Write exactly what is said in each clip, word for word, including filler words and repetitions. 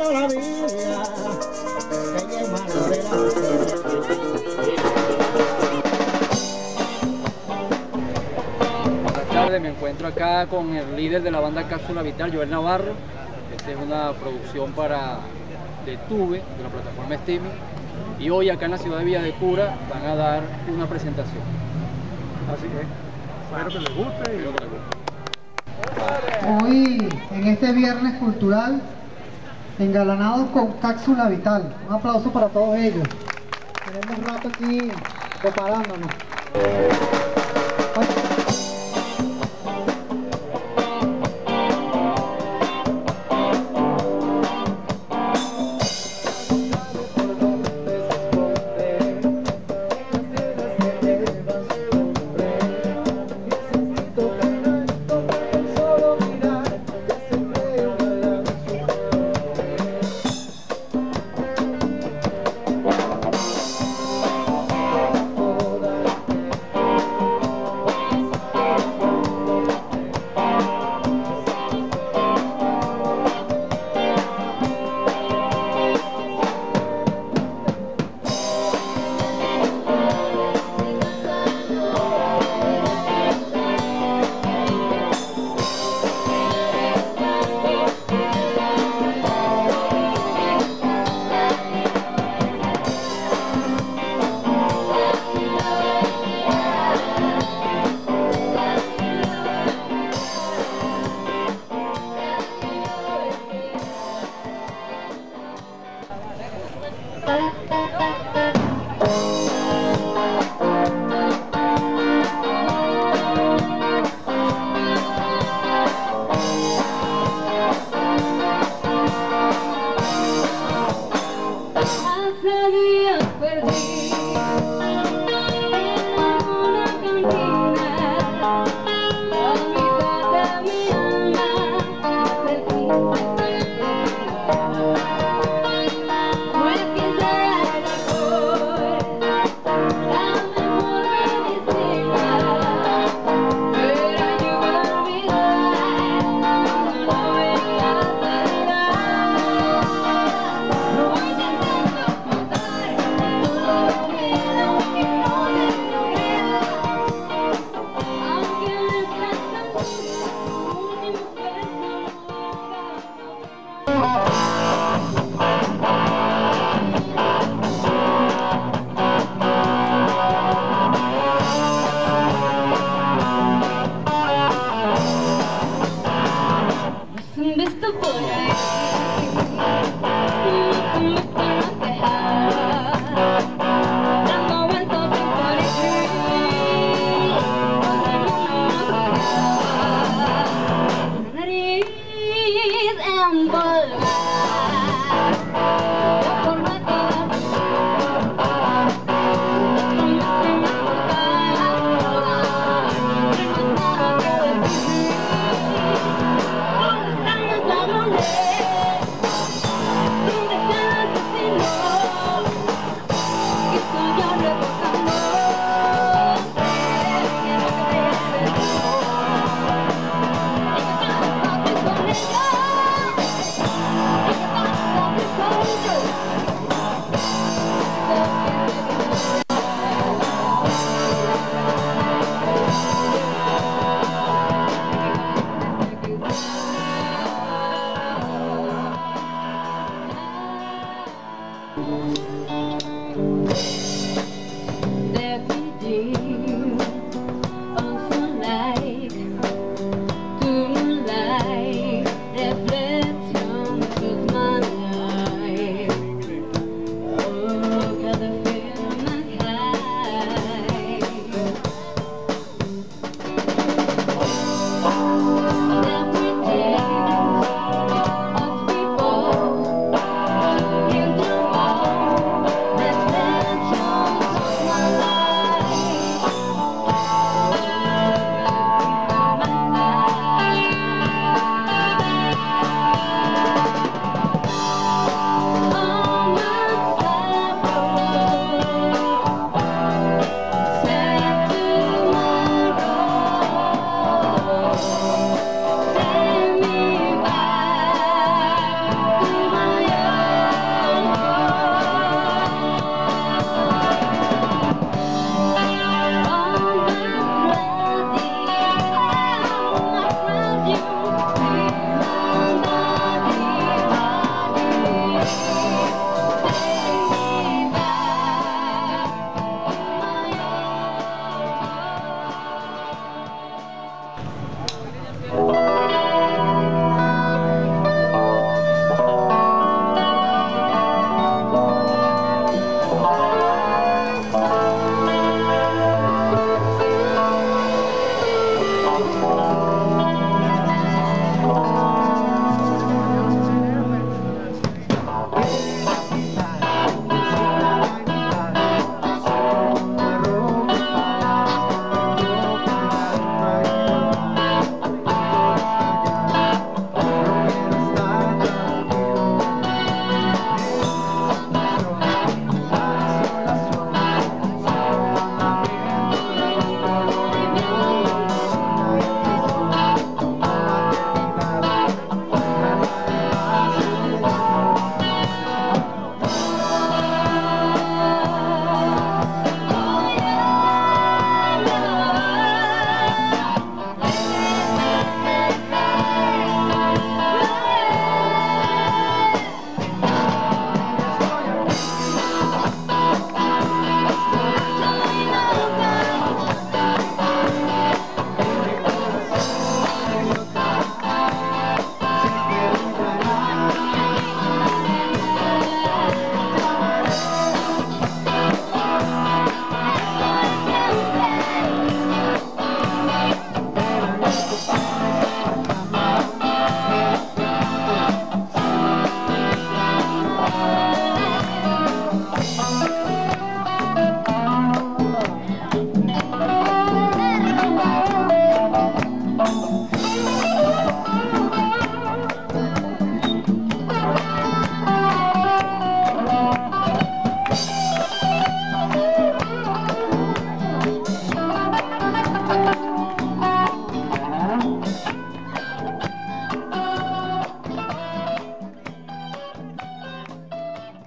toda la vida, ella es mala de la Buenas tardes, me encuentro acá con el líder de la banda Cápsula Vital, Joel Navarro. Esta es una producción para de Tuve, de la plataforma Streaming, y hoy acá en la ciudad de Villa de Cura van a dar una presentación. Así es, espero que les guste. Y... Espero que les guste. Hoy, en este viernes cultural, engalanados con Cápsula Vital. Un aplauso para todos ellos. Tenemos un rato aquí preparándonos.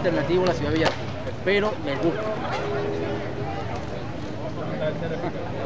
alternativo a la ciudad de Villarrica. Espero les guste.